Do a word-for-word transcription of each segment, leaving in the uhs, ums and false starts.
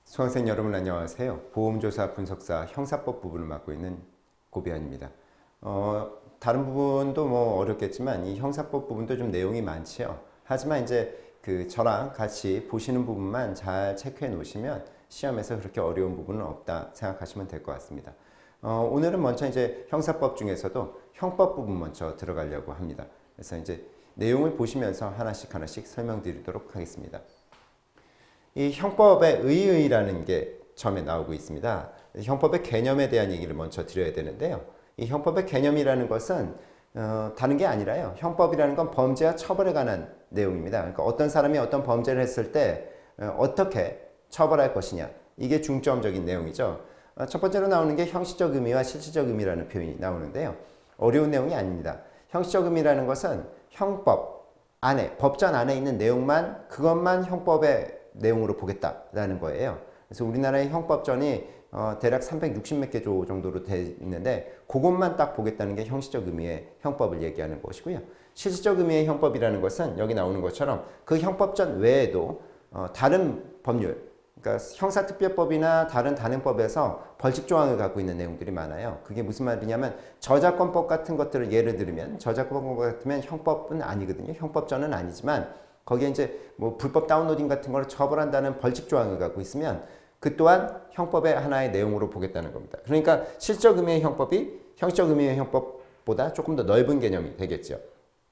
수강생 여러분 안녕하세요. 보험조사 분석사 형사법 부분을 맡고 있는 고비안입니다. 어, 다른 부분도 뭐 어렵겠지만 이 형사법 부분도 좀 내용이 많지요. 하지만 이제 그 저랑 같이 보시는 부분만 잘 체크해 놓으시면 시험에서 그렇게 어려운 부분은 없다 생각하시면 될 것 같습니다. 어, 오늘은 먼저 이제 형사법 중에서도 형법 부분 먼저 들어가려고 합니다. 그래서 이제 내용을 보시면서 하나씩 하나씩 설명드리도록 하겠습니다. 이 형법의 의의라는 게 처음에 나오고 있습니다. 형법의 개념에 대한 얘기를 먼저 드려야 되는데요. 이 형법의 개념이라는 것은 어, 다른 게 아니라요. 형법이라는 건 범죄와 처벌에 관한 내용입니다. 그러니까 어떤 사람이 어떤 범죄를 했을 때 어, 어떻게 처벌할 것이냐. 이게 중점적인 내용이죠. 어, 첫 번째로 나오는 게 형식적 의미와 실질적 의미라는 표현이 나오는데요. 어려운 내용이 아닙니다. 형식적 의미라는 것은 형법 안에, 법전 안에 있는 내용만, 그것만 형법의 내용으로 보겠다라는 거예요. 그래서 우리나라의 형법전이 어, 대략 삼백육십 몇 개 조 정도로 돼 있는데 그것만 딱 보겠다는 게 형식적 의미의 형법을 얘기하는 것이고요. 실질적 의미의 형법이라는 것은 여기 나오는 것처럼 그 형법전 외에도 어, 다른 법률, 그러니까 형사특별법이나 다른 단행법에서 벌칙 조항을 갖고 있는 내용들이 많아요. 그게 무슨 말이냐면 저작권법 같은 것들을 예를 들면 저작권법 같으면 형법은 아니거든요. 형법전은 아니지만 거기에 이제 뭐 불법 다운로딩 같은 걸 처벌한다는 벌칙 조항을 갖고 있으면 그 또한 형법의 하나의 내용으로 보겠다는 겁니다. 그러니까 실적 의미의 형법이 형식적 의미의 형법보다 조금 더 넓은 개념이 되겠죠.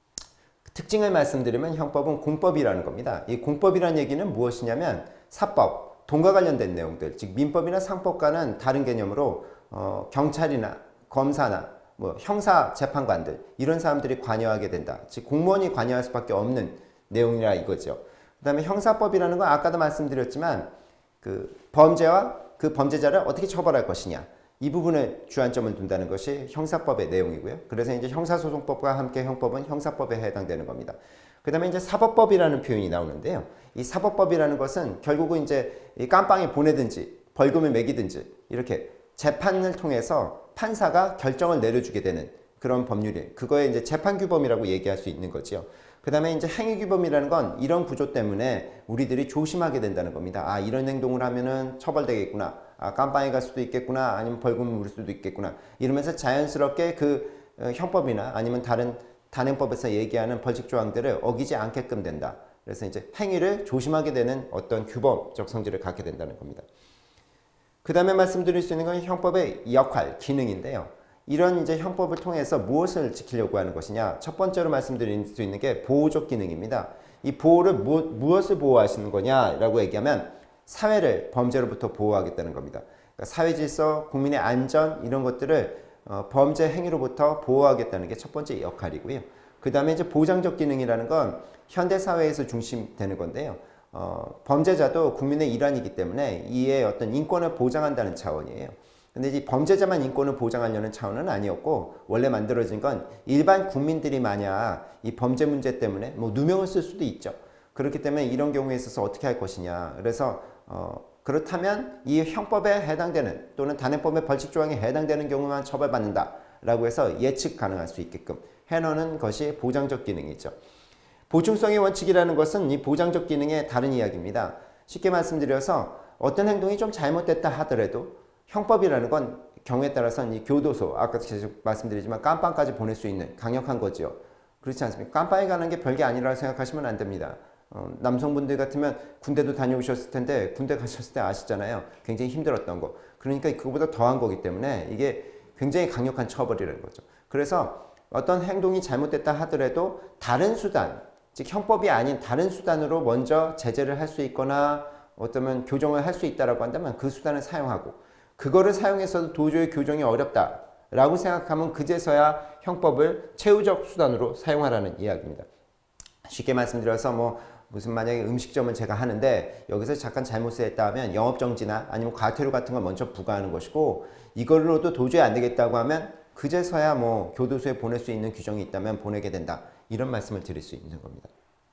특징을 말씀드리면 형법은 공법이라는 겁니다. 이 공법이라는 얘기는 무엇이냐면 사법, 돈과 관련된 내용들, 즉 민법이나 상법과는 다른 개념으로 어, 경찰이나 검사나 뭐 형사 재판관들 이런 사람들이 관여하게 된다. 즉 공무원이 관여할 수밖에 없는 내용이라 이거죠. 그 다음에 형사법이라는 건 아까도 말씀드렸지만 그 범죄와 그 범죄자를 어떻게 처벌할 것이냐 이 부분에 주안점을 둔다는 것이 형사법의 내용이고요. 그래서 이제 형사소송법과 함께 형법은 형사법에 해당되는 겁니다. 그 다음에 이제 사법법이라는 표현이 나오는데요. 이 사법법이라는 것은 결국은 이제 이 깜빵에 보내든지 벌금을 매기든지 이렇게 재판을 통해서 판사가 결정을 내려주게 되는 그런 법률이에요. 그거에 이제 재판규범이라고 얘기할 수 있는 거죠. 그 다음에 이제 행위규범이라는 건 이런 구조 때문에 우리들이 조심하게 된다는 겁니다. 아, 이런 행동을 하면은 처벌되겠구나. 아, 깜빵에 갈 수도 있겠구나. 아니면 벌금을 물을 수도 있겠구나. 이러면서 자연스럽게 그 형법이나 아니면 다른 단행법에서 얘기하는 벌칙 조항들을 어기지 않게끔 된다. 그래서 이제 행위를 조심하게 되는 어떤 규범적 성질을 갖게 된다는 겁니다. 그 다음에 말씀드릴 수 있는 건 형법의 역할, 기능인데요. 이런 이제 형법을 통해서 무엇을 지키려고 하는 것이냐. 첫 번째로 말씀드릴 수 있는 게 보호적 기능입니다. 이 보호를 무, 무엇을 보호하시는 거냐라고 얘기하면 사회를 범죄로부터 보호하겠다는 겁니다. 그러니까 사회 질서, 국민의 안전 이런 것들을 어, 범죄 행위로부터 보호하겠다는 게 첫 번째 역할이고요. 그 다음에 이제 보장적 기능이라는 건 현대 사회에서 중심되는 건데요. 어, 범죄자도 국민의 일환이기 때문에 이에 어떤 인권을 보장한다는 차원이에요. 근데 이 범죄자만 인권을 보장하려는 차원은 아니었고 원래 만들어진 건 일반 국민들이 만약 이 범죄 문제 때문에 뭐 누명을 쓸 수도 있죠. 그렇기 때문에 이런 경우에 있어서 어떻게 할 것이냐. 그래서 어, 그렇다면 이 형법에 해당되는 또는 단행법의 벌칙 조항에 해당되는 경우만 처벌받는다 라고 해서 예측 가능할 수 있게끔 해놓는 것이 보장적 기능이죠. 보충성의 원칙이라는 것은 이 보장적 기능의 다른 이야기입니다. 쉽게 말씀드려서 어떤 행동이 좀 잘못됐다 하더라도 형법이라는 건 경우에 따라서는 이 교도소, 아까 계속 말씀드리지만 깜빵까지 보낼 수 있는 강력한 거죠. 그렇지 않습니까? 깜빵에 가는 게 별게 아니라고 생각하시면 안 됩니다. 어, 남성분들 같으면 군대도 다녀오셨을 텐데 군대 가셨을 때 아시잖아요. 굉장히 힘들었던 거. 그러니까 그거보다 더한 거기 때문에 이게 굉장히 강력한 처벌이라는 거죠. 그래서 어떤 행동이 잘못됐다 하더라도 다른 수단, 즉 형법이 아닌 다른 수단으로 먼저 제재를 할 수 있거나 어쩌면 교정을 할 수 있다고 한다면 그 수단을 사용하고 그거를 사용해서도 도저히 교정이 어렵다라고 생각하면 그제서야 형법을 최후적 수단으로 사용하라는 이야기입니다. 쉽게 말씀드려서 뭐 무슨 만약에 음식점을 제가 하는데 여기서 잠깐 잘못을 했다 하면 영업정지나 아니면 과태료 같은 걸 먼저 부과하는 것이고 이걸로도 도저히 안 되겠다고 하면 그제서야 뭐 교도소에 보낼 수 있는 규정이 있다면 보내게 된다. 이런 말씀을 드릴 수 있는 겁니다.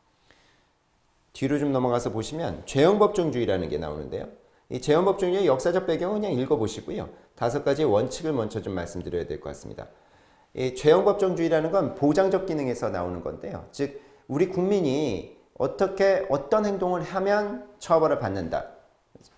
뒤로 좀 넘어가서 보시면 죄형법정주의라는 게 나오는데요. 이 재헌법정주의 역사적 배경은 그냥 읽어보시고요. 다섯 가지 원칙을 먼저 좀 말씀드려야 될 것 같습니다. 이 재헌법정주의라는 건 보장적 기능에서 나오는 건데요. 즉 우리 국민이 어떻게 어떤 행동을 하면 처벌을 받는다.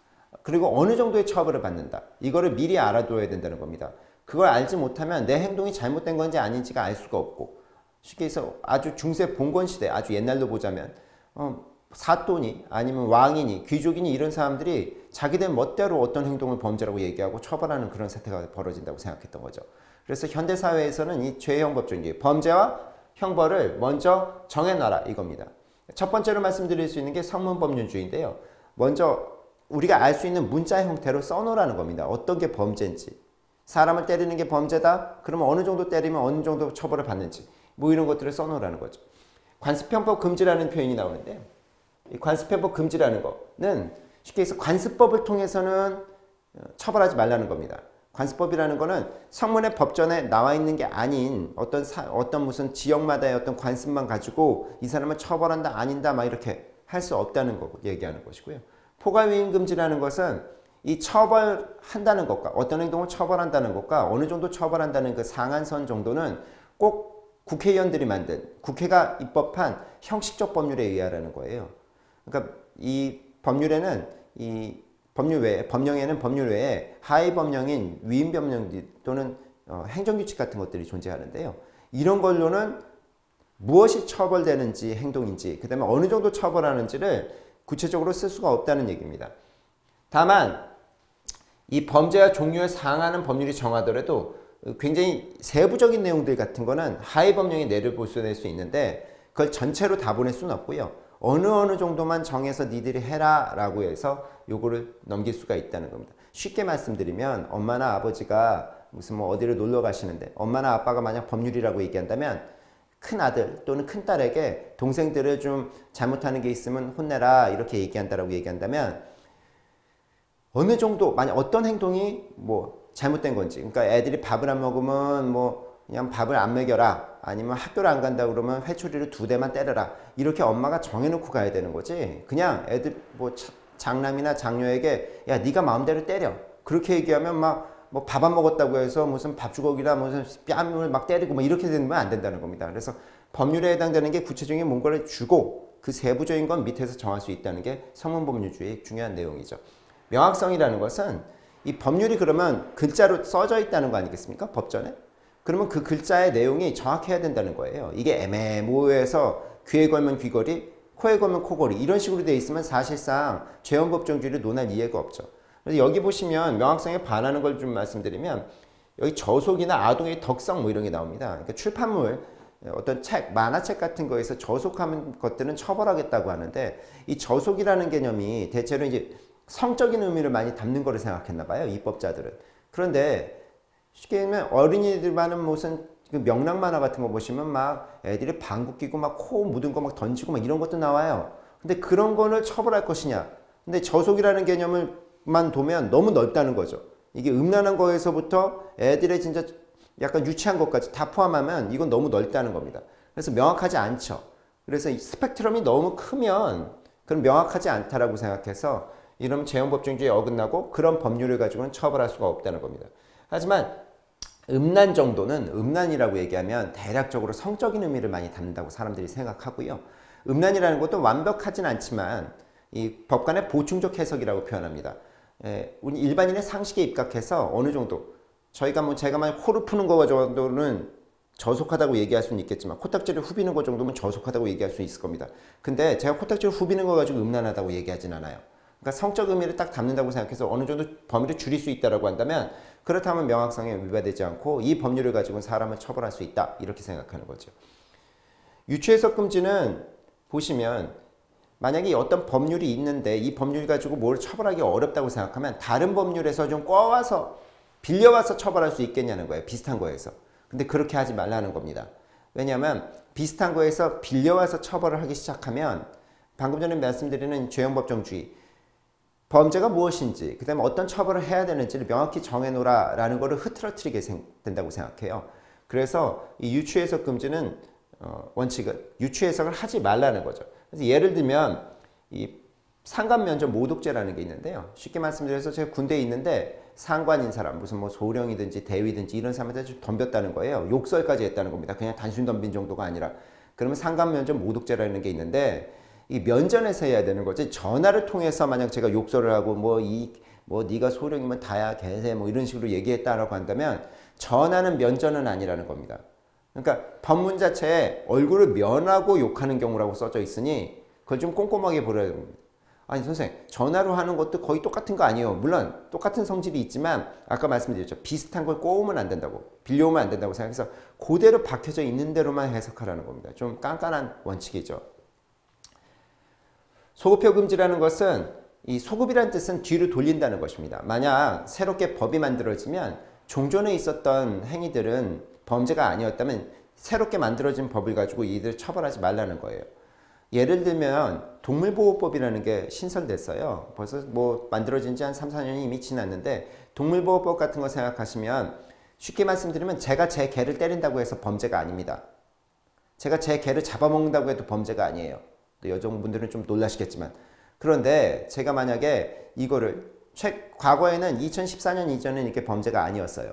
그리고 어느 정도의 처벌을 받는다. 이거를 미리 알아둬야 된다는 겁니다. 그걸 알지 못하면 내 행동이 잘못된 건지 아닌지가 알 수가 없고, 쉽게 해서 아주 중세 봉건시대, 아주 옛날로 보자면 어, 사또니 아니면 왕이니 귀족이니 이런 사람들이 자기들 멋대로 어떤 행동을 범죄라고 얘기하고 처벌하는 그런 사태가 벌어진다고 생각했던 거죠. 그래서 현대사회에서는 이 죄형법적인 범죄와 형벌을 먼저 정해놔라 이겁니다. 첫 번째로 말씀드릴 수 있는 게 성문법률주의인데요. 먼저 우리가 알 수 있는 문자 형태로 써놓으라는 겁니다. 어떤 게 범죄인지. 사람을 때리는 게 범죄다? 그러면 어느 정도 때리면 어느 정도 처벌을 받는지 뭐 이런 것들을 써놓으라는 거죠. 관습형법 금지라는 표현이 나오는데요. 이 관습형법 금지라는 거는 쉽게 해서 관습법을 통해서는 처벌하지 말라는 겁니다. 관습법이라는 거는 성문의 법전에 나와 있는 게 아닌 어떤 사, 어떤 무슨 지역마다의 어떤 관습만 가지고 이 사람을 처벌한다 아닌다 막 이렇게 할 수 없다는 거 얘기하는 것이고요. 포괄위임 금지라는 것은 이 처벌한다는 것과 어떤 행동을 처벌한다는 것과 어느 정도 처벌한다는 그 상한선 정도는 꼭 국회의원들이 만든 국회가 입법한 형식적 법률에 의하라는 거예요. 그러니까 이 법률에는 이 법률 외에 법령에는 법률 외에 하위 법령인 위임 법령 또는 어, 행정규칙 같은 것들이 존재하는데요. 이런 걸로는 무엇이 처벌되는지 행동인지 그 다음에 어느 정도 처벌하는지를 구체적으로 쓸 수가 없다는 얘기입니다. 다만 이 범죄와 종류에 상하는 법률이 정하더라도 굉장히 세부적인 내용들 같은 거는 하위 법령에 내려볼 수 있는데 그걸 전체로 다 보낼 수는 없고요. 어느 어느 정도만 정해서 니들이 해라 라고 해서 요거를 넘길 수가 있다는 겁니다. 쉽게 말씀드리면 엄마나 아버지가 무슨 뭐 어디를 놀러 가시는데 엄마나 아빠가 만약 법률이라고 얘기한다면 큰 아들 또는 큰 딸에게 동생들을 좀 잘못하는 게 있으면 혼내라 이렇게 얘기한다라고 얘기한다면 어느 정도 만약 어떤 행동이 뭐 잘못된 건지 그러니까 애들이 밥을 안 먹으면 뭐 그냥 밥을 안 먹여라 아니면 학교를 안 간다 그러면 회초리를 두 대만 때려라 이렇게 엄마가 정해놓고 가야 되는 거지 그냥 애들 뭐 장남이나 장녀에게 야 네가 마음대로 때려 그렇게 얘기하면 막 뭐 밥 안 먹었다고 해서 무슨 밥주걱이나 무슨 뺨을 막 때리고 뭐 이렇게 되면 안 된다는 겁니다. 그래서 법률에 해당되는 게 구체적인 뭔가를 주고 그 세부적인 건 밑에서 정할 수 있다는 게 성문법률주의의 중요한 내용이죠. 명확성이라는 것은 이 법률이 그러면 글자로 써져 있다는 거 아니겠습니까? 법전에? 그러면 그 글자의 내용이 정확해야 된다는 거예요. 이게 애매모호해서 귀에 걸면 귀걸이, 코에 걸면 코걸이 이런 식으로 되어 있으면 사실상 죄원법정주의를 논할 이해가 없죠. 그래서 여기 보시면 명확성에 반하는 걸 좀 말씀드리면 여기 저속이나 아동의 덕성 뭐 이런 게 나옵니다. 그러니까 출판물 어떤 책, 만화책 같은 거에서 저속하는 것들은 처벌하겠다고 하는데 이 저속이라는 개념이 대체로 이제 성적인 의미를 많이 담는 거를 생각했나 봐요. 입법자들은. 그런데 쉽게 얘기하면 어린이들만은 무슨 그 명랑 만화 같은 거 보시면 막 애들이 방귀 끼고 막 코 묻은 거 막 던지고 막 이런 것도 나와요. 근데 그런 거를 처벌할 것이냐. 근데 저속이라는 개념을 만 두면 너무 넓다는 거죠. 이게 음란한 거에서부터 애들의 진짜 약간 유치한 것까지 다 포함하면 이건 너무 넓다는 겁니다. 그래서 명확하지 않죠. 그래서 이 스펙트럼이 너무 크면 그럼 명확하지 않다라고 생각해서 이러면 재형법정주의에 어긋나고 그런 법률을 가지고는 처벌할 수가 없다는 겁니다. 하지만 음란 정도는 음란이라고 얘기하면 대략적으로 성적인 의미를 많이 담는다고 사람들이 생각하고요. 음란이라는 것도 완벽하진 않지만 이 법관의 보충적 해석이라고 표현합니다. 예, 우리 일반인의 상식에 입각해서 어느 정도 저희가 뭐 제가 만약 코를 푸는 거 정도는 저속하다고 얘기할 수는 있겠지만 코딱지를 후비는 거 정도면 저속하다고 얘기할 수 있을 겁니다. 근데 제가 코딱지를 후비는 거 가지고 음란하다고 얘기하진 않아요. 그러니까 성적 의미를 딱 담는다고 생각해서 어느 정도 범위를 줄일 수 있다고 한다면 그렇다면 명확성에 위반되지 않고 이 법률을 가지고는 사람을 처벌할 수 있다 이렇게 생각하는 거죠. 유추해석 금지는 보시면 만약에 어떤 법률이 있는데 이 법률 가지고 뭘 처벌하기 어렵다고 생각하면 다른 법률에서 좀 꿔와서 빌려와서 처벌할 수 있겠냐는 거예요. 비슷한 거에서. 근데 그렇게 하지 말라는 겁니다. 왜냐하면 비슷한 거에서 빌려와서 처벌을 하기 시작하면 방금 전에 말씀드리는 죄형법정주의 범죄가 무엇인지 그 다음에 어떤 처벌을 해야 되는지를 명확히 정해놓으라 라는 거를 흐트러뜨리게 된다고 생각해요. 그래서 이 유추해석 금지는 어, 원칙은 유추해석을 하지 말라는 거죠. 그래서 예를 들면 이 상관면접 모독죄라는 게 있는데요. 쉽게 말씀드려서 제가 군대에 있는데 상관인 사람 무슨 뭐 소령이든지 대위든지 이런 사람한테 좀 덤볐다는 거예요. 욕설까지 했다는 겁니다. 그냥 단순 덤빈 정도가 아니라. 그러면 상관면접 모독죄라는 게 있는데 이 면전에서 해야 되는 거지 전화를 통해서 만약 제가 욕설을 하고 뭐 이 뭐 네가 소령이면 다야 개새 뭐 이런 식으로 얘기했다라고 한다면 전하는 면전은 아니라는 겁니다. 그러니까 법문 자체에 얼굴을 면하고 욕하는 경우라고 써져 있으니 그걸 좀 꼼꼼하게 보려야 됩니다. 아니 선생님 전화로 하는 것도 거의 똑같은 거 아니에요. 물론 똑같은 성질이 있지만 아까 말씀드렸죠. 비슷한 걸 꼬우면 안 된다고 빌려오면 안 된다고 생각해서 그대로 박혀져 있는 대로만 해석하라는 겁니다. 좀 깐깐한 원칙이죠. 소급표 금지라는 것은 이 소급이라는 뜻은 뒤로 돌린다는 것입니다. 만약 새롭게 법이 만들어지면 종전에 있었던 행위들은 범죄가 아니었다면 새롭게 만들어진 법을 가지고 이들을 처벌하지 말라는 거예요. 예를 들면 동물보호법이라는 게 신설됐어요. 벌써 뭐 만들어진 지 한 삼, 사 년이 이미 지났는데 동물보호법 같은 거 생각하시면 쉽게 말씀드리면 제가 제 개를 때린다고 해서 범죄가 아닙니다. 제가 제 개를 잡아먹는다고 해도 범죄가 아니에요. 여성분들은 좀 놀라시겠지만 그런데 제가 만약에 이거를 최, 과거에는 이천십사 년 이전에는 이게 범죄가 아니었어요.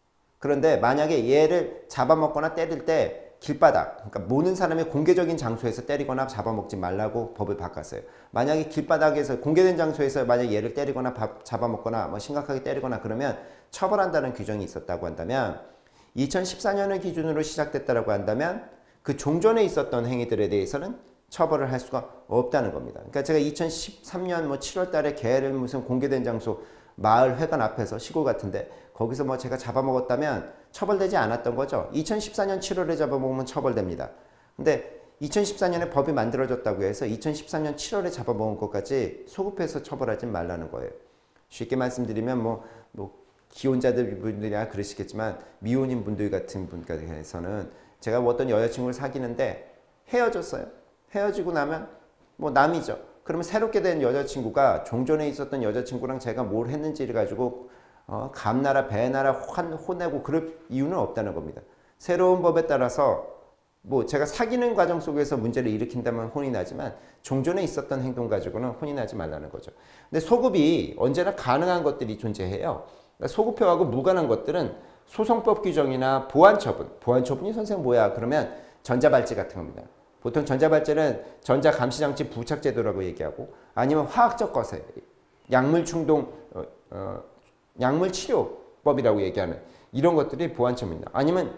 그런데 만약에 얘를 잡아먹거나 때릴 때 길바닥, 그러니까 모든 사람이 공개적인 장소에서 때리거나 잡아먹지 말라고 법을 바꿨어요. 만약에 길바닥에서 공개된 장소에서 만약 얘를 때리거나 밥, 잡아먹거나 뭐 심각하게 때리거나 그러면 처벌한다는 규정이 있었다고 한다면 이천십사 년을 기준으로 시작됐다고 한다면 그 종전에 있었던 행위들에 대해서는 처벌을 할 수가 없다는 겁니다. 그러니까 제가 이천십삼 년 뭐 칠월 달에 개를 무슨 공개된 장소 마을 회관 앞에서 시골 같은데 거기서 뭐 제가 잡아먹었다면 처벌되지 않았던 거죠. 이천십사 년 칠월에 잡아먹으면 처벌됩니다. 근데 이천십사 년에 법이 만들어졌다고 해서 이천십사 년 칠월에 잡아먹은 것까지 소급해서 처벌하지 말라는 거예요. 쉽게 말씀드리면 뭐, 뭐 기혼자들 분들이야 그러시겠지만 미혼인 분들 같은 분께서는 제가 뭐 어떤 여자친구를 사귀는데 헤어졌어요. 헤어지고 나면 뭐 남이죠. 그러면 새롭게 된 여자친구가 종전에 있었던 여자친구랑 제가 뭘 했는지를 가지고 어, 감나라 배나라 혼, 혼내고 그럴 이유는 없다는 겁니다. 새로운 법에 따라서 뭐 제가 사귀는 과정 속에서 문제를 일으킨다면 혼이 나지만 종전에 있었던 행동 가지고는 혼이 나지 말라는 거죠. 근데 소급이 언제나 가능한 것들이 존재해요. 그러니까 소급표하고 무관한 것들은 소송법 규정이나 보안처분, 보안처분이 선생님 뭐야? 그러면 전자발찌 같은 겁니다. 보통 전자발찌는 전자감시장치 부착제도라고 얘기하고 아니면 화학적 거세, 약물충동, 어, 어, 약물치료법이라고 얘기하는 이런 것들이 보안처분입니다. 아니면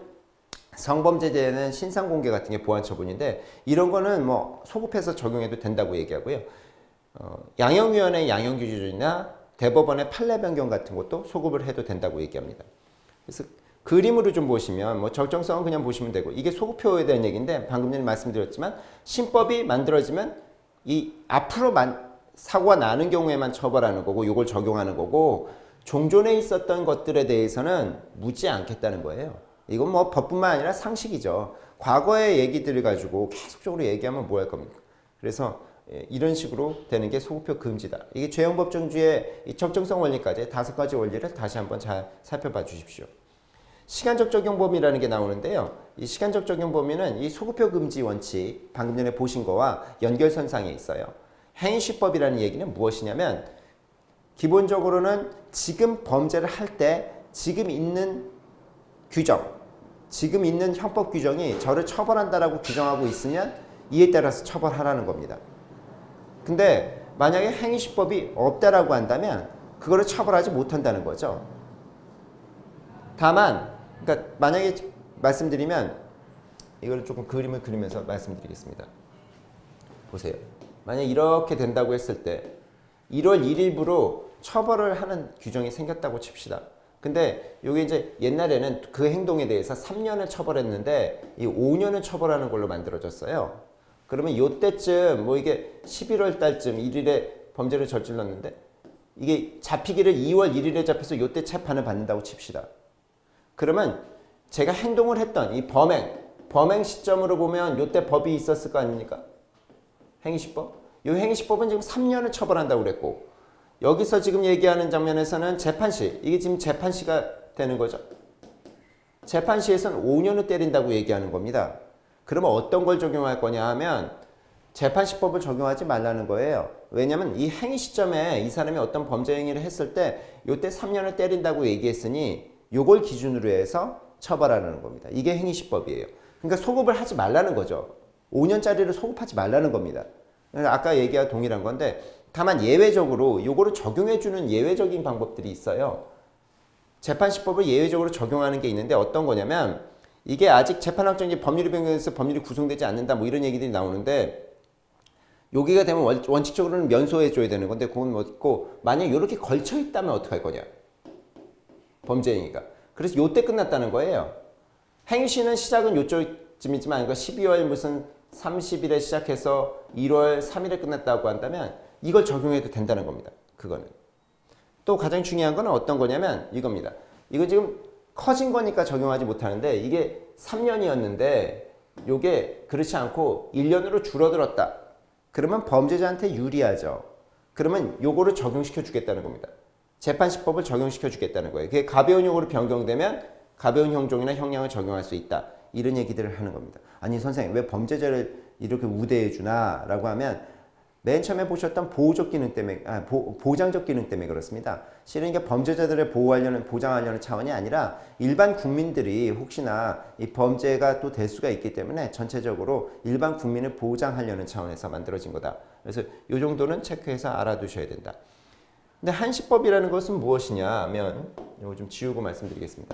성범죄죄는 신상공개 같은 게 보안처분인데 이런 거는 뭐 소급해서 적용해도 된다고 얘기하고요. 어, 양형위원회 양형규준이나 대법원의 판례 변경 같은 것도 소급을 해도 된다고 얘기합니다. 그래서 그림으로 좀 보시면 뭐 적정성은 그냥 보시면 되고 이게 소급표에 대한 얘기인데 방금 전에 말씀드렸지만 신법이 만들어지면 이 앞으로 만, 사고가 나는 경우에만 처벌하는 거고 이걸 적용하는 거고 종전에 있었던 것들에 대해서는 묻지 않겠다는 거예요. 이건 뭐 법뿐만 아니라 상식이죠. 과거의 얘기들을 가지고 계속적으로 얘기하면 뭐 할 겁니까? 그래서 이런 식으로 되는 게 소급표 금지다. 이게 죄형법정주의 적정성 원리까지 다섯 가지 원리를 다시 한번 잘 살펴봐 주십시오. 시간적 적용 범위라는 게 나오는데요. 이 시간적 적용 범위는 이 소급표 금지 원칙 방금 전에 보신 거와 연결선상에 있어요. 행위시법이라는 얘기는 무엇이냐면 기본적으로는 지금 범죄를 할 때 지금 있는 규정, 지금 있는 형법 규정이 저를 처벌한다라고 규정하고 있으면 이에 따라서 처벌하라는 겁니다. 근데 만약에 행위시법이 없다라고 한다면 그거를 처벌하지 못한다는 거죠. 다만 그러니까 만약에 말씀드리면 이걸 조금 그림을 그리면서 말씀드리겠습니다. 보세요. 만약 이렇게 된다고 했을 때 일월 일일부로 처벌을 하는 규정이 생겼다고 칩시다. 근데 이게 이제 옛날에는 그 행동에 대해서 삼 년을 처벌했는데 이 오 년을 처벌하는 걸로 만들어졌어요. 그러면 요때쯤 뭐 이게 십일월 달쯤 일 일에 범죄를 저질렀는데 이게 잡히기를 이월 일일에 잡혀서 요때 재판을 받는다고 칩시다. 그러면 제가 행동을 했던 이 범행, 범행 시점으로 보면 요때 법이 있었을 거 아닙니까? 행위시법? 이 행위시법은 지금 삼 년을 처벌한다고 그랬고 여기서 지금 얘기하는 장면에서는 재판시, 이게 지금 재판시가 되는 거죠. 재판시에서는 오 년을 때린다고 얘기하는 겁니다. 그러면 어떤 걸 적용할 거냐 하면 재판시법을 적용하지 말라는 거예요. 왜냐하면 이 행위 시점에 이 사람이 어떤 범죄 행위를 했을 때 요때 삼 년을 때린다고 얘기했으니 요걸 기준으로 해서 처벌하는 겁니다. 이게 행위시법이에요. 그러니까 소급을 하지 말라는 거죠. 오 년짜리를 소급하지 말라는 겁니다. 아까 얘기와 동일한 건데 다만 예외적으로 요거를 적용해주는 예외적인 방법들이 있어요. 재판시법을 예외적으로 적용하는 게 있는데 어떤 거냐면 이게 아직 재판확정이 법률이 변경돼서 법률이 구성되지 않는다 뭐 이런 얘기들이 나오는데 여기가 되면 원칙적으로는 면소해줘야 되는 건데 그건 뭐 있고 만약에 이렇게 걸쳐 있다면 어떡할 거냐 범죄 행위가. 그래서 요때 끝났다는 거예요. 행시는 시작은 요쯤이지만 그러니까 십이월 무슨 삼십일에 시작해서 일월 삼일에 끝났다고 한다면 이걸 적용해도 된다는 겁니다. 그거는. 또 가장 중요한 건 어떤 거냐면 이겁니다. 이거 지금 커진 거니까 적용하지 못하는데 이게 삼 년이었는데 요게 그렇지 않고 일 년으로 줄어들었다. 그러면 범죄자한테 유리하죠. 그러면 요거를 적용시켜 주겠다는 겁니다. 재판시법을 적용시켜 주겠다는 거예요. 그게 가벼운 형으로 변경되면 가벼운 형종이나 형량을 적용할 수 있다. 이런 얘기들을 하는 겁니다. 아니 선생님 왜 범죄자를 이렇게 우대해 주나 라고 하면 맨 처음에 보셨던 보호적 기능 때문에 아, 보, 보장적 기능 때문에 그렇습니다. 실은 이게 범죄자들을 보호하려는 보장하려는 차원이 아니라 일반 국민들이 혹시나 이 범죄가 또 될 수가 있기 때문에 전체적으로 일반 국민을 보장하려는 차원에서 만들어진 거다. 그래서 이 정도는 체크해서 알아두셔야 된다. 근데 한시법이라는 것은 무엇이냐 하면 이거 좀 지우고 말씀드리겠습니다.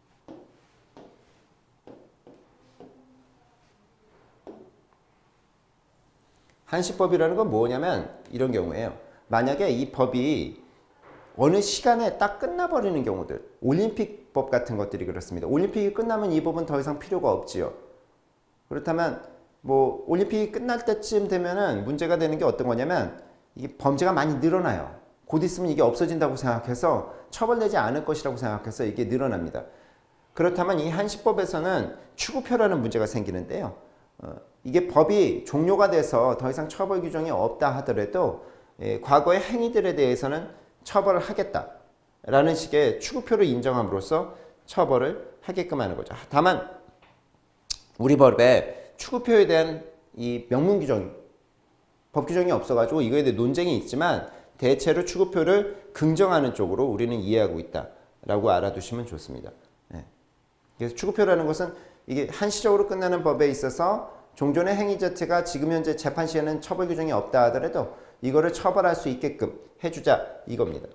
한시법이라는 건 뭐냐면 이런 경우예요. 만약에 이 법이 어느 시간에 딱 끝나버리는 경우들, 올림픽법 같은 것들이 그렇습니다. 올림픽이 끝나면 이 법은 더 이상 필요가 없지요. 그렇다면 뭐 올림픽이 끝날 때쯤 되면은 문제가 되는 게 어떤 거냐면 이게 범죄가 많이 늘어나요. 곧 있으면 이게 없어진다고 생각해서 처벌되지 않을 것이라고 생각해서 이게 늘어납니다. 그렇다면 이 한시법에서는 추구표라는 문제가 생기는데요. 어, 이게 법이 종료가 돼서 더 이상 처벌 규정이 없다 하더라도 예, 과거의 행위들에 대해서는 처벌을 하겠다라는 식의 추구표를 인정함으로써 처벌을 하게끔 하는 거죠. 다만 우리 법에 추구표에 대한 이 명문 규정, 법 규정이 없어가지고 이거에 대해 논쟁이 있지만 대체로 추구표를 긍정하는 쪽으로 우리는 이해하고 있다라고 알아두시면 좋습니다. 예. 그래서 추구표라는 것은 이게 한시적으로 끝나는 법에 있어서 종전의 행위 자체가 지금 현재 재판 시에는 처벌 규정이 없다 하더라도 이거를 처벌할 수 있게끔 해주자 이겁니다.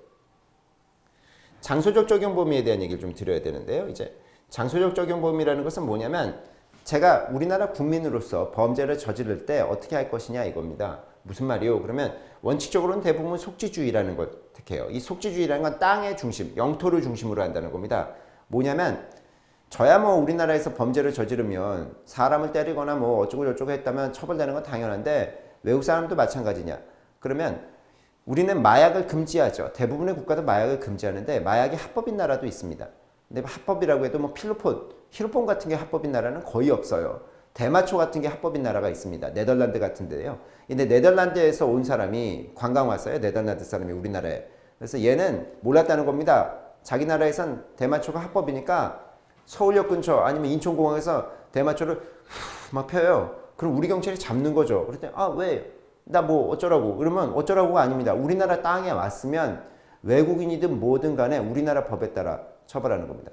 장소적 적용 범위에 대한 얘기를 좀 드려야 되는데요. 이제 장소적 적용 범위라는 것은 뭐냐면 제가 우리나라 국민으로서 범죄를 저지를 때 어떻게 할 것이냐 이겁니다. 무슨 말이요? 그러면 원칙적으로는 대부분 속지주의라는 걸 택해요. 이 속지주의라는 건 땅의 중심, 영토를 중심으로 한다는 겁니다. 뭐냐면 저야 뭐 우리나라에서 범죄를 저지르면 사람을 때리거나 뭐 어쩌고 저쩌고 했다면 처벌되는 건 당연한데 외국 사람도 마찬가지냐? 그러면 우리는 마약을 금지하죠. 대부분의 국가도 마약을 금지하는데 마약이 합법인 나라도 있습니다. 근데 합법이라고 해도 뭐 필로폰, 히로폰 같은 게 합법인 나라는 거의 없어요. 대마초 같은 게 합법인 나라가 있습니다. 네덜란드 같은 데요. 근데 네덜란드에서 온 사람이 관광 왔어요. 네덜란드 사람이 우리나라에. 그래서 얘는 몰랐다는 겁니다. 자기 나라에선 대마초가 합법이니까 서울역 근처 아니면 인천공항에서 대마초를 막 펴요. 그럼 우리 경찰이 잡는 거죠. 그랬더니 아 왜? 나 뭐 어쩌라고? 그러면 어쩌라고가 아닙니다. 우리나라 땅에 왔으면 외국인이든 뭐든 간에 우리나라 법에 따라 처벌하는 겁니다.